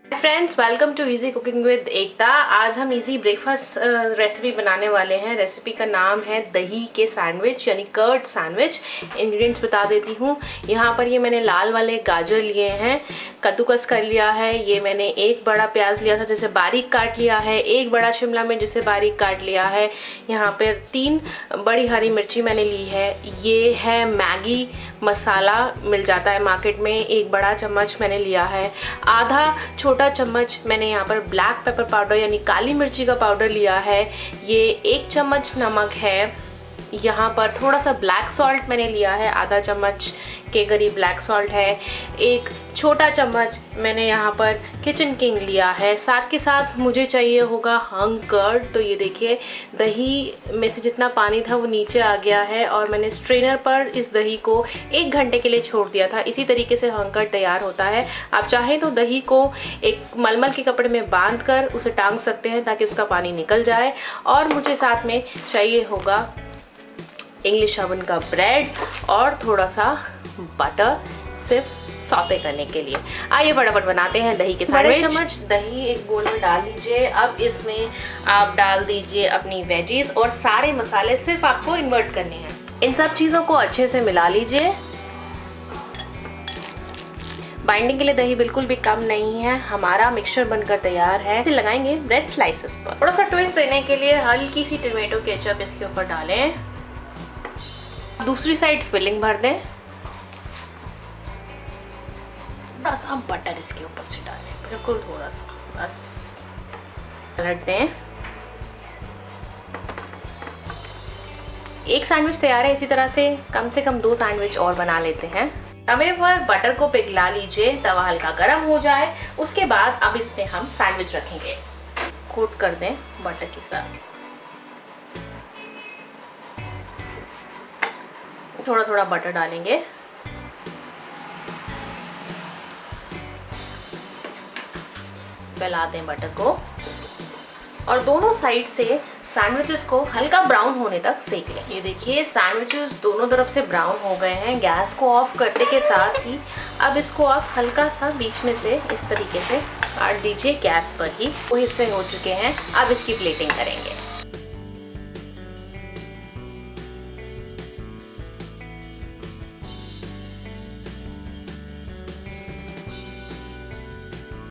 Friends, welcome to easy cooking with Ekta. आज हम easy breakfast recipe बनाने वाले हैं। रेसिपी का नाम है दही के सैंडविच यानी कर्ड सैंडविच। इंग्रेडिएंट्स बता देती हूँ। यहाँ पर ये मैंने लाल वाले गाजर लिए हैं, कद्दूकस कर लिया है। ये मैंने एक बड़ा प्याज लिया था जिसे बारीक काट लिया है, एक बड़ा शिमला मिर्च जिसे बारीक काट लिया है। यहाँ पर 3 बड़ी हरी मिर्ची मैंने ली है। ये है मैगी मसाला, मिल जाता है मार्केट में, 1 बड़ा चम्मच मैंने लिया है। आधा छोटा चम्मच मैंने यहाँ पर ब्लैक पेपर पाउडर यानी काली मिर्ची का पाउडर लिया है। ये 1 चम्मच नमक है। यहाँ पर थोड़ा सा ब्लैक सॉल्ट मैंने लिया है, आधा चम्मच के करीब ब्लैक सॉल्ट है। 1 छोटा चम्मच मैंने यहाँ पर किचन किंग लिया है। साथ के साथ मुझे चाहिए होगा हंग कर्ड। तो ये देखिए, दही में से जितना पानी था वो नीचे आ गया है और मैंने स्ट्रेनर पर इस दही को 1 घंटे के लिए छोड़ दिया था। इसी तरीके से हंग कर्ड तैयार होता है। आप चाहें तो दही को एक मलमल के कपड़े में बांध कर उसे टांग सकते हैं ताकि उसका पानी निकल जाए। और मुझे साथ में चाहिए होगा इंग्लिश ओवन का ब्रेड और थोड़ा सा बटर, सिर्फ सौते करने के लिए। आइए फटाफट बनाते हैं दही के सैंडविच। बड़े चम्मच दही एक बोल में डाल लीजिए। अब इसमें आप डाल दीजिए अपनी वेजीज और सारे मसाले सिर्फ आपको इन्वर्ट करने हैं। इन सब चीज़ों को अच्छे से मिला लीजिए। बाइंडिंग के लिए दही बिल्कुल भी कम नहीं है। हमारा मिक्सचर बनकर तैयार है। इसे लगाएंगे ब्रेड स्लाइसेस पर। थोड़ा सा ट्विस्ट देने के लिए हल्की सी टोमेटो केचप इसके ऊपर डालें। दूसरी साइड फिलिंग भर दें। थोड़ा सा बटर इसके ऊपर से डालें, बिल्कुल थोड़ा सा, बस पलट दें। एक सैंडविच तैयार है। इसी तरह से कम 2 सैंडविच और बना लेते हैं। तवे पर बटर को पिघला लीजिए, तवा हल्का गर्म हो जाए। उसके बाद अब इसमें हम सैंडविच रखेंगे। कोट कर दें बटर के साथ। थोड़ा थोड़ा बटर डालेंगे। फैला दें बटर को और दोनों साइड से सैंडविचेस को हल्का ब्राउन होने तक सेक लें। ये देखिए, सैंडविचेस दोनों तरफ से ब्राउन हो गए हैं। गैस को ऑफ करने के साथ ही अब इसको आप हल्का सा बीच में से इस तरीके से काट दीजिए गैस पर ही। वो हिस्से हो चुके हैं। अब इसकी प्लेटिंग करेंगे।